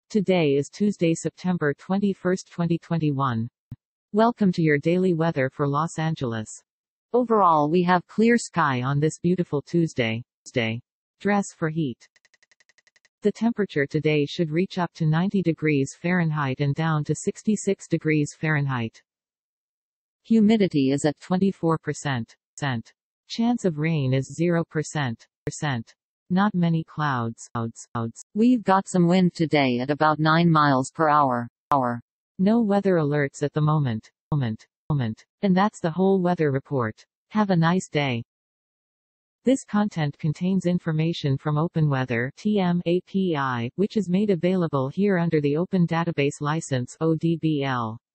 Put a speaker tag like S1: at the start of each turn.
S1: Today is Tuesday, September 21, 2021. Welcome to your daily weather for Los Angeles. Overall, we have clear sky on this beautiful Tuesday. Dress for heat. The temperature today should reach up to 90 degrees Fahrenheit and down to 66 degrees Fahrenheit. Humidity is at 24%. Chance of rain is 0%. Not many clouds. We've got some wind today at about 9 miles per hour. No weather alerts at the moment. And that's the whole weather report. Have a nice day. This content contains information from OpenWeather (TM) API, which is made available here under the Open Database License (ODBL).